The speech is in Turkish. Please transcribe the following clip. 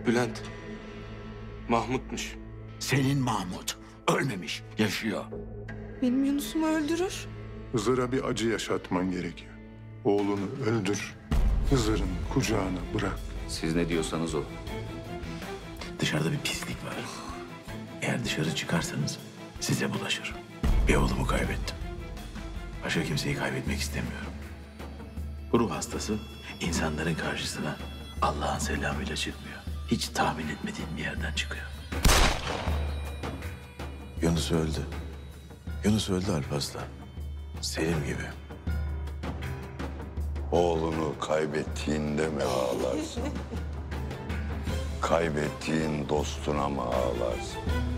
Bülent. Mahmut'muş. Senin Mahmut ölmemiş, yaşıyor. Benim Yunus'umu öldürür. Hızır'a bir acı yaşatman gerekiyor. Oğlunu öldür, Hızır'ın kucağına bırak. Siz ne diyorsanız o. Dışarıda bir pislik var. Eğer dışarı çıkarsanız size bulaşır. Bir oğlumu kaybettim. Başka kimseyi kaybetmek istemiyorum. Bu ruh hastası insanların karşısına Allah'ın selamıyla çıkmıyor. Hiç tahmin etmediğin bir yerden çıkıyor. Yunus öldü. Yunus öldü Alparslan. Selim gibi. Oğlunu kaybettiğinde mi ağlarsın? Kaybettiğin dostuna mı ağlarsın?